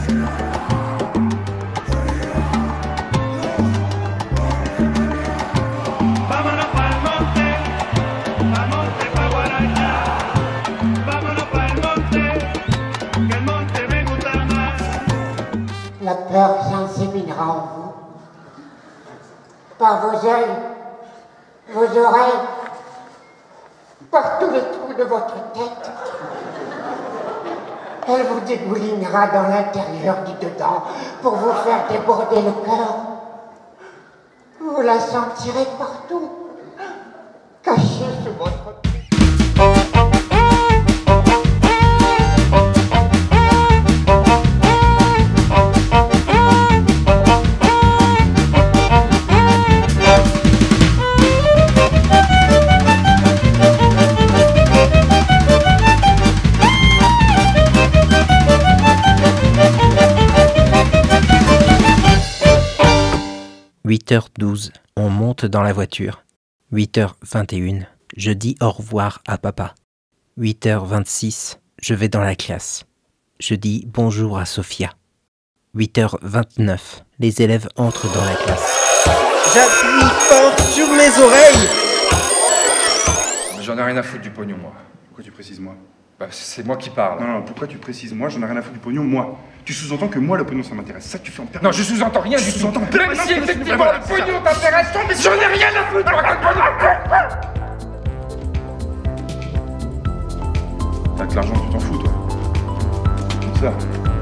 La peur s'inséminera en vous, par vos yeux, vos oreilles, par tous les trous de votre tête. Elle vous dégoulinera dans l'intérieur du dedans pour vous faire déborder le cœur. Vous la sentirez partout, cachée sous votre pied. 8h12, on monte dans la voiture. 8h21, je dis au revoir à papa. 8h26, je vais dans la classe. Je dis bonjour à Sophia. 8h29, les élèves entrent dans la classe. J'appuie fort sur mes oreilles. J'en ai rien à foutre du pognon, moi. Pourquoi tu précises moi? Bah, c'est moi qui parle. Non, pourquoi tu précises moi? J'en ai rien à foutre du pognon, moi. Tu sous-entends que moi, le pognon, ça m'intéresse. Ça que tu fais en permanence. Non, je sous-entends rien du tout. Sous-entends Même si effectivement le pognon t'intéresse, mais j'en ai rien à foutre. T'as que l'argent, tu t'en fous, toi. Comme ça.